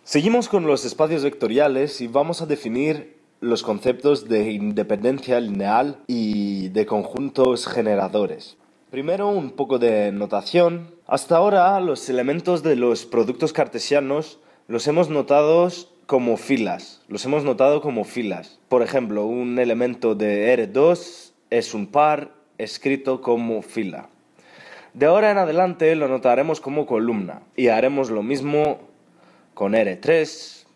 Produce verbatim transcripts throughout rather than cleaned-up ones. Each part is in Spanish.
Seguimos con los espacios vectoriales y vamos a definir los conceptos de independencia lineal y de conjuntos generadores. Primero, un poco de notación. Hasta ahora, los elementos de los productos cartesianos los hemos notado como filas. Los hemos notado como filas. Por ejemplo, un elemento de R dos es un par escrito como fila. De ahora en adelante lo notaremos como columna y haremos lo mismo con R tres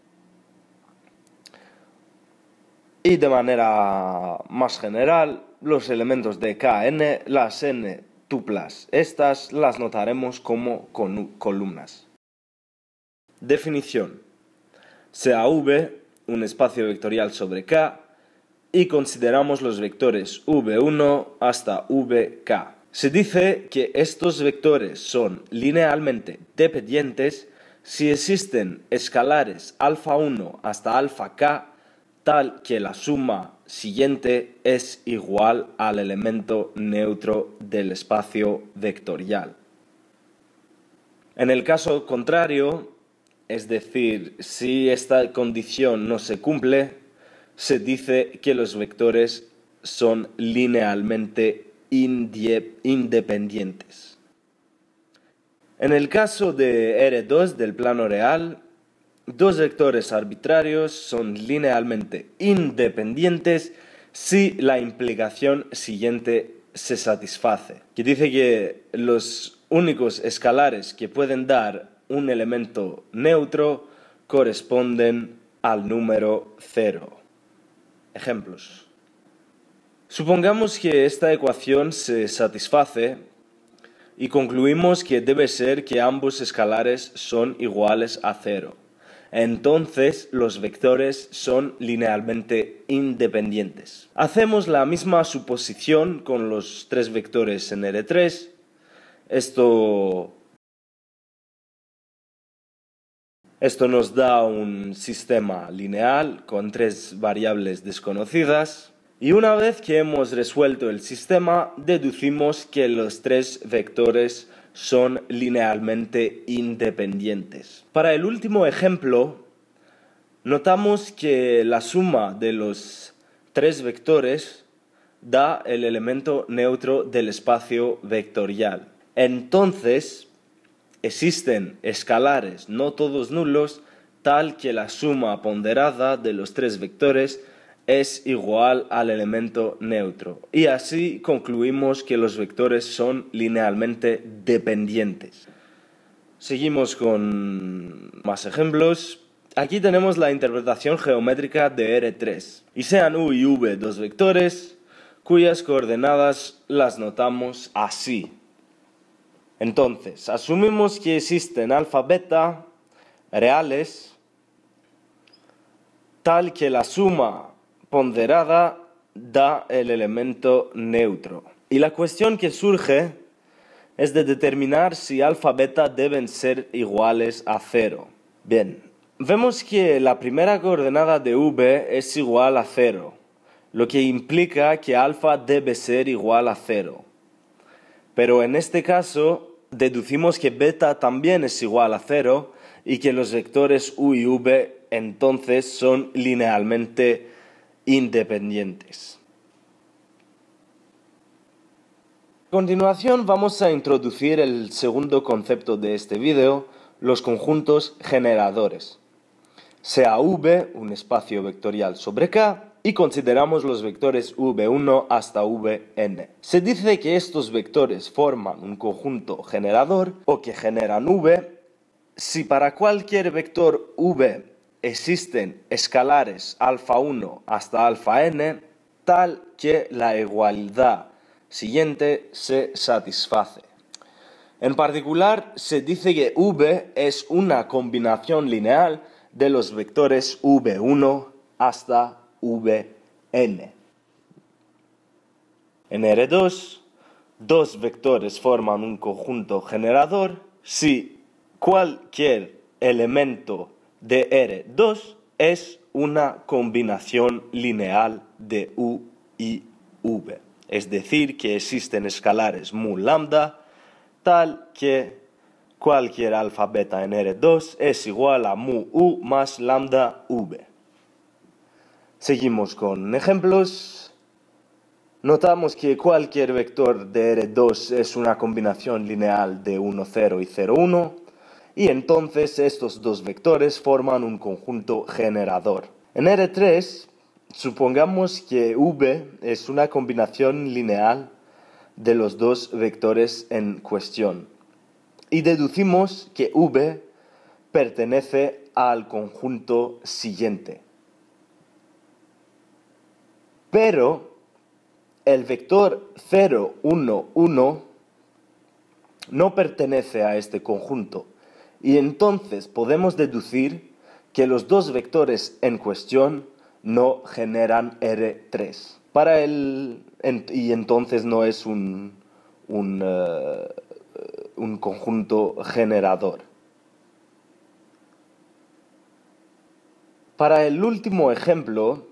y de manera más general los elementos de K N, las N tuplas, estas las notaremos como columnas. Definición: sea V un espacio vectorial sobre K y consideramos los vectores V uno hasta V K. Se dice que estos vectores son linealmente dependientes si existen escalares alfa uno hasta alfa k tal que la suma siguiente es igual al elemento neutro del espacio vectorial. En el caso contrario, es decir, si esta condición no se cumple, se dice que los vectores son linealmente independientes. En el caso de R dos del plano real, dos vectores arbitrarios son linealmente independientes si la implicación siguiente se satisface, que dice que los únicos escalares que pueden dar un elemento neutro corresponden al número cero. Ejemplos. Supongamos que esta ecuación se satisface y concluimos que debe ser que ambos escalares son iguales a cero. Entonces los vectores son linealmente independientes. Hacemos la misma suposición con los tres vectores en R tres. Esto, esto nos da un sistema lineal con tres variables desconocidas. Y una vez que hemos resuelto el sistema, deducimos que los tres vectores son linealmente independientes. Para el último ejemplo, notamos que la suma de los tres vectores da el elemento neutro del espacio vectorial. Entonces, existen escalares no todos nulos tal que la suma ponderada de los tres vectores es igual al elemento neutro. Y así concluimos que los vectores son linealmente dependientes. Seguimos con más ejemplos. Aquí tenemos la interpretación geométrica de R tres. Y sean U y V dos vectores cuyas coordenadas las notamos así. Entonces, asumimos que existen alfa beta reales tal que la suma ponderada da el elemento neutro. Y la cuestión que surge es de determinar si alfa beta deben ser iguales a cero. Bien, vemos que la primera coordenada de V es igual a cero, lo que implica que alfa debe ser igual a cero. Pero en este caso deducimos que beta también es igual a cero y que los vectores U y V entonces son linealmente independientes. A continuación vamos a introducir el segundo concepto de este vídeo, los conjuntos generadores. Sea V un espacio vectorial sobre K y consideramos los vectores V uno hasta Vn. Se dice que estos vectores forman un conjunto generador o que generan V si para cualquier vector V existen escalares alfa uno hasta alfa n tal que la igualdad siguiente se satisface. En particular, se dice que V es una combinación lineal de los vectores V uno hasta Vn. En R dos, dos vectores forman un conjunto generador si cualquier elemento de R dos es una combinación lineal de U y V. Es decir, que existen escalares mu lambda tal que cualquier alfa beta en R dos es igual a mu u más lambda v. Seguimos con ejemplos. Notamos que cualquier vector de R dos es una combinación lineal de uno, cero y cero, uno, y entonces estos dos vectores forman un conjunto generador. En R tres, supongamos que V es una combinación lineal de los dos vectores en cuestión, y deducimos que V pertenece al conjunto siguiente. Pero el vector cero, uno, uno no pertenece a este conjunto, y entonces podemos deducir que los dos vectores en cuestión no generan R tres. Para el, y entonces no es un, un, uh, un conjunto generador. Para el último ejemplo,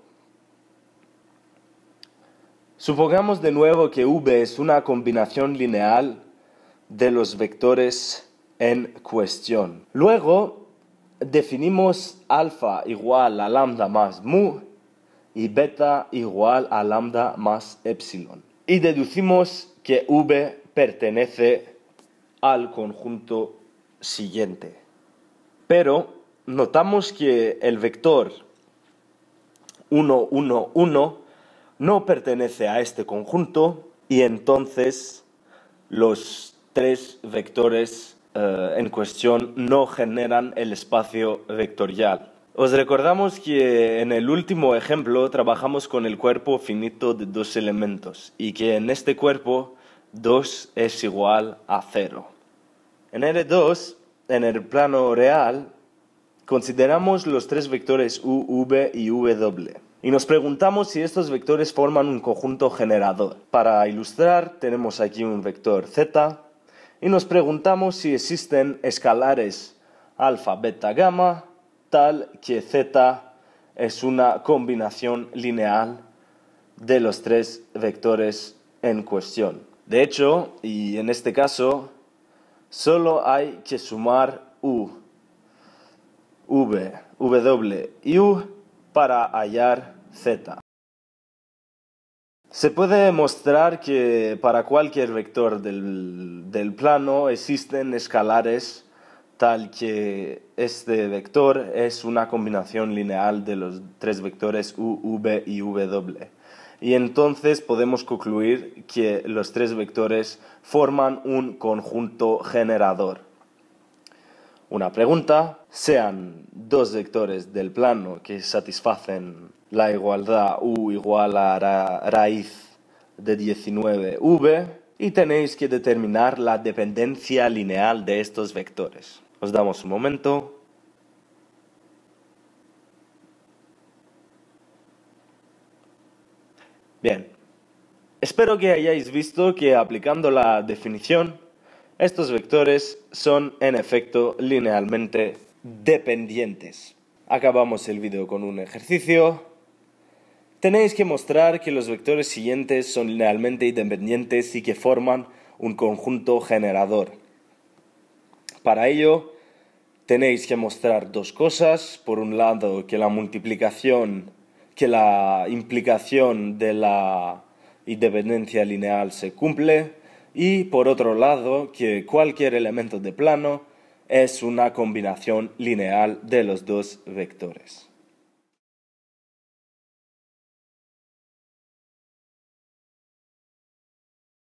supongamos de nuevo que V es una combinación lineal de los vectores en cuestión. Luego, definimos alfa igual a lambda más mu y beta igual a lambda más epsilon. Y deducimos que V pertenece al conjunto siguiente. Pero notamos que el vector uno, uno, uno no pertenece a este conjunto y entonces los tres vectores uh, en cuestión no generan el espacio vectorial. Os recordamos que en el último ejemplo trabajamos con el cuerpo finito de dos elementos y que en este cuerpo dos es igual a cero. En R dos, en el plano real, consideramos los tres vectores u, v y w. Y nos preguntamos si estos vectores forman un conjunto generador. Para ilustrar, tenemos aquí un vector z y nos preguntamos si existen escalares alfa, beta, gamma, tal que z es una combinación lineal de los tres vectores en cuestión. De hecho, y en este caso, solo hay que sumar u, v, w y u para hallar z. Se puede demostrar que para cualquier vector del, del plano existen escalares tal que este vector es una combinación lineal de los tres vectores u, v y w. Y entonces podemos concluir que los tres vectores forman un conjunto generador. Una pregunta: sean dos vectores del plano que satisfacen la igualdad u igual a ra raíz de diecinueve v y tenéis que determinar la dependencia lineal de estos vectores. Os damos un momento. Bien, espero que hayáis visto que aplicando la definición, estos vectores son en efecto linealmente dependientes. Acabamos el vídeo con un ejercicio. Tenéis que mostrar que los vectores siguientes son linealmente independientes y que forman un conjunto generador. Para ello, tenéis que mostrar dos cosas. Por un lado, que la multiplicación, que la implicación de la independencia lineal se cumple. Y por otro lado, que cualquier elemento de plano es una combinación lineal de los dos vectores.